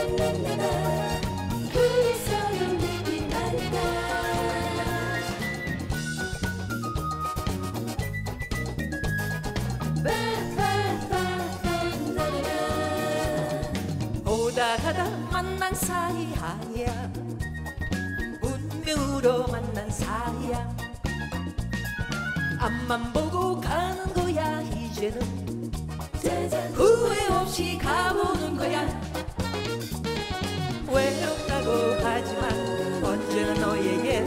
나나나나나 둘이서는 느낌 아닐까. 오다 가다 만난 사이 아니야. 운명으로 만난 사이야. 앞만 보고 가는 거야. 이제는 후회 없이 가보는 거야. 외롭다고 하지만 언제나 너에겐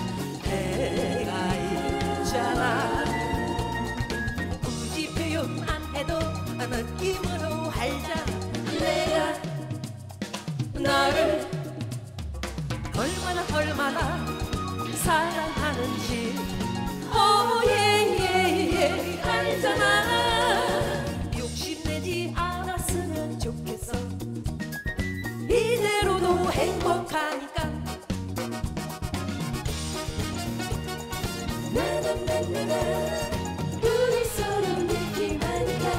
내가 있잖아. 굳이 표현 안 해도 느낌으로 알잖아. 내가 나를 얼마나 사랑하는지 오예예예 알잖아. 욕심내지 않았으면 좋겠어. 이대로도 행복하니까. 나나나나나 우리 서로 느낌 아닐까.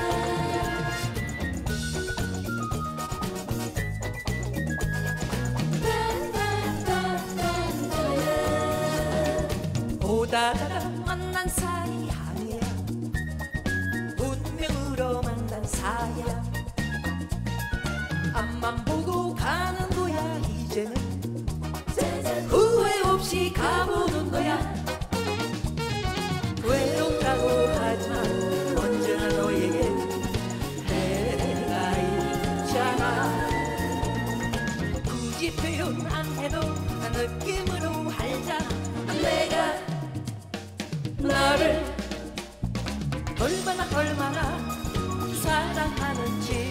오다가 만난 사이 아니야. 운명으로 만난 사이야. 앞만 보고 가는 거야. 이제는 후회 없이 가보는 거야. 외롭다고 하지만 언제나 너에게 내가 있잖아. 굳이 표현 안 해도 느낌으로 알잖아. 내가 나를 얼마나 사랑하는지